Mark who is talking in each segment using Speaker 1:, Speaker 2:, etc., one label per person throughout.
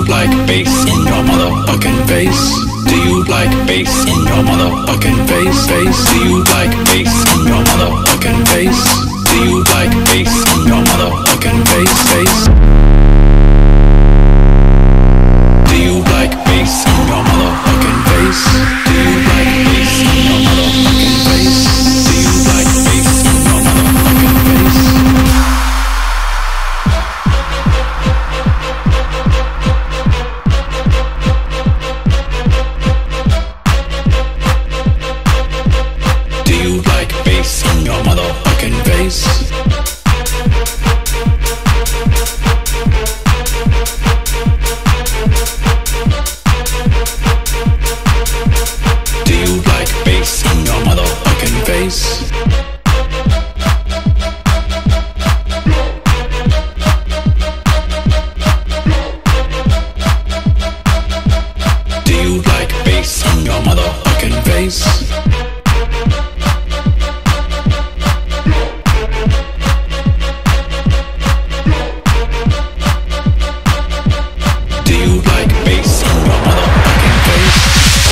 Speaker 1: like bass in your motherfucking face? Do you like bass in your motherfucking face? Do you like bass in your motherfucking face? Do you like bass in your motherfucking face? Do you like bass in your motherfucking face? Do you like bass in your motherfucking face? Do you like bass in your motherfucking face? Do you like bass in your motherfucking face? Do you like bass in your motherfucking face? Do you like bass in your motherfucking face? Do you like bass in your motherfucking face?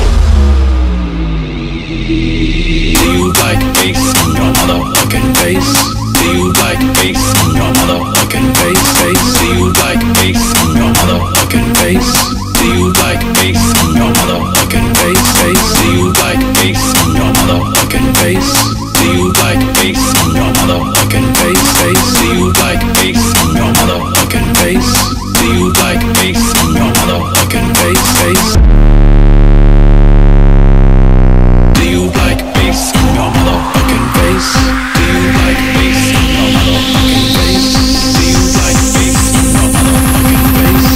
Speaker 1: Do you like bass in your motherfucking face? Do you like bass in your motherfucking face? Do you like bass in your motherfucking face? Do you like bass in your motherfucking face? Do you like bass in your motherfucking face? Do you like bass in your motherfucking face? Do you like bass in your motherfucking face? Do you like bass in your motherfucking face? Do you like bass in your motherfucking face? Do you like bass in your motherfucking face? Do you like bass in your motherfucking face?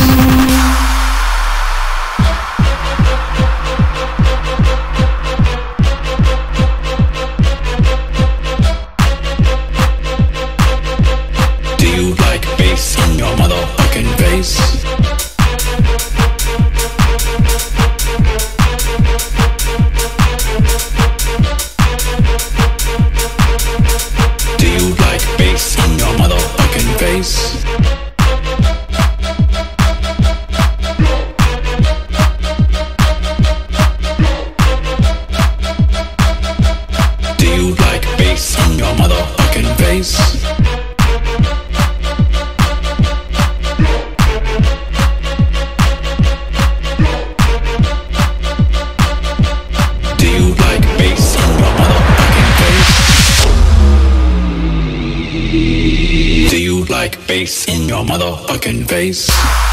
Speaker 1: Do you like bass in your motherfucking face? Do you like bass in your motherfucking face? Do you like bass in your motherfucking face? Do you like bass in your motherfucking face? Do you like bass in your motherfucking face?